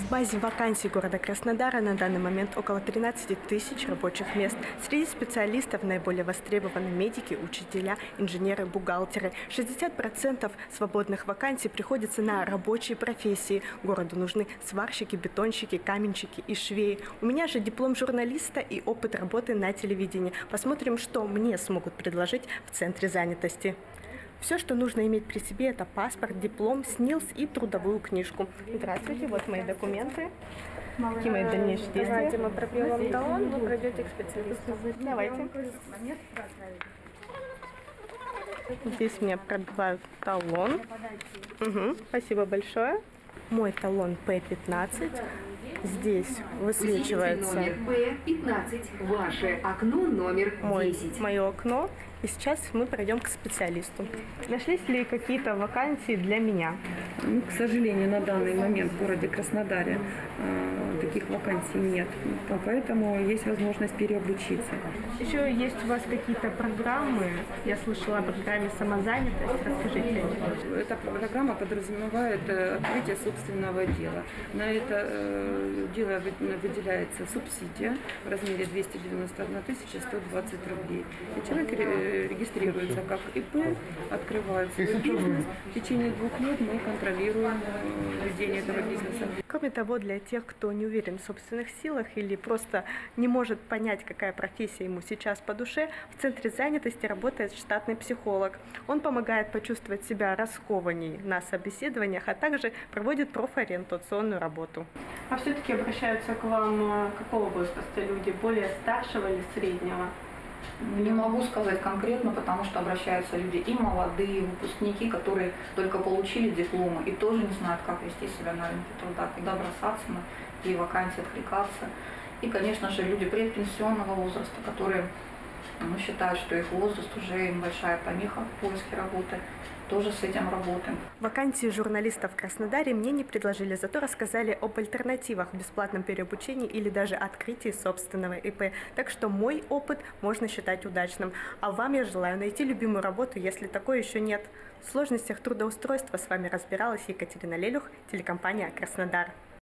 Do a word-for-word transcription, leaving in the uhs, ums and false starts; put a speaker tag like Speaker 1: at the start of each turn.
Speaker 1: В базе вакансий города Краснодара на данный момент около тринадцати тысяч рабочих мест. Среди специалистов наиболее востребованы медики, учителя, инженеры, бухгалтеры. шестьдесят процентов свободных вакансий приходится на рабочие профессии. Городу нужны сварщики, бетонщики, каменщики и швеи. У меня же диплом журналиста и опыт работы на телевидении. Посмотрим, что мне смогут предложить в центре занятости. Все, что нужно иметь при себе, это паспорт, диплом, СНИЛС и трудовую книжку. Здравствуйте, вот мои документы. Какие мои дальнейшие действия?
Speaker 2: Давайте мы пробьем вам талон, вы пройдете к специалисту.
Speaker 1: Давайте. Здесь мне пробивают талон. Угу, спасибо большое. Мой талон П пятнадцать. Здесь высвечивается
Speaker 3: номер П пятнадцать. Ваше окно номер десять.
Speaker 1: Мое окно. И сейчас мы пройдем к специалисту. Нашлись ли какие-то вакансии для меня?
Speaker 4: Ну, к сожалению, на данный момент в городе Краснодаре э, таких вакансий нет. Поэтому есть возможность переобучиться.
Speaker 1: Еще есть у вас какие-то программы? Я слышала о программе «Самозанятость». Расскажите.
Speaker 4: Эта программа подразумевает открытие собственного дела. На это э, дело выделяется субсидия в размере двести девяносто одна тысяча сто двадцать рублей. И человек регистрируется как ИП, открывает свой бизнес. В течение двух лет мы контролируем ведение этого бизнеса.
Speaker 1: Кроме того, для тех, кто не уверен в собственных силах или просто не может понять, какая профессия ему сейчас по душе, в центре занятости работает штатный психолог. Он помогает почувствовать себя раскованней на собеседованиях, а также проводит профориентационную работу. А все-таки обращаются к вам какого возраста люди? Более старшего или среднего?
Speaker 5: Не могу сказать конкретно, потому что обращаются люди и молодые, выпускники, которые только получили дипломы и тоже не знают, как вести себя на рынке труда, куда бросаться, на какие вакансии откликаться. И, конечно же, люди предпенсионного возраста, которые ну, считают, что их возраст уже им большая помеха в поиске работы. Тоже с этим работаем.
Speaker 1: Вакансии журналистов в Краснодаре мне не предложили, зато рассказали об альтернативах в бесплатном переобучении или даже открытии собственного ИП. Так что мой опыт можно считать удачным. А вам я желаю найти любимую работу, если такой еще нет. В сложностях трудоустройства с вами разбиралась Екатерина Лелюх, телекомпания «Краснодар».